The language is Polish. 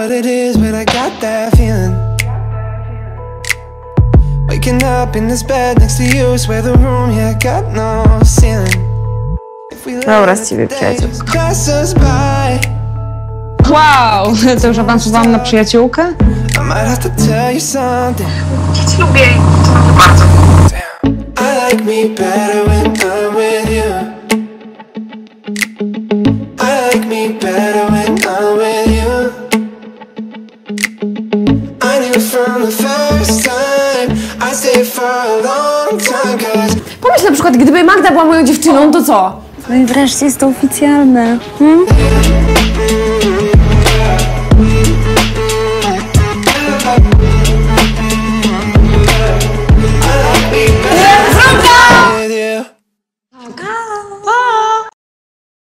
what it is, but I got that feeling. Waking up in this bed next to you, swear the room, yeah, got no ceiling. Dobra, z ciebie przyjaciół. Pass us by. Wow, co już awansowałam na przyjaciółkę? I might have to tell you something. Ja cię lubię i to lubię bardzo. I like me better when I'm with you. I like me better when I'm with you. I knew from the first time I stayed for a long time, 'cause Pomyśl na przykład, gdyby Magda była moją dziewczyną, to co? No i wreszcie jest to oficjalne.